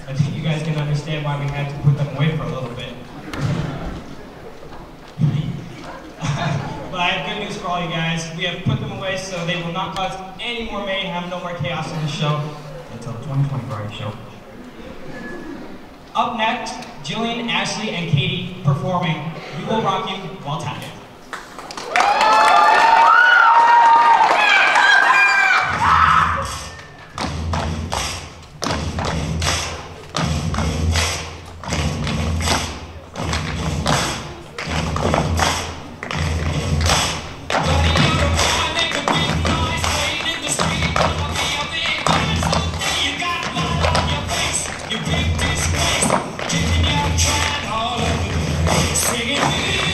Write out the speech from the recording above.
I think you guys can understand why we had to put them away for a little bit. But I have good news for all you guys. We have put them away so they will not cause any more mayhem, no more chaos in the show until the 2020 variety show. Up next, Jillian, Ashlee, and Katie performing We Will Rock You While Tapping. Singing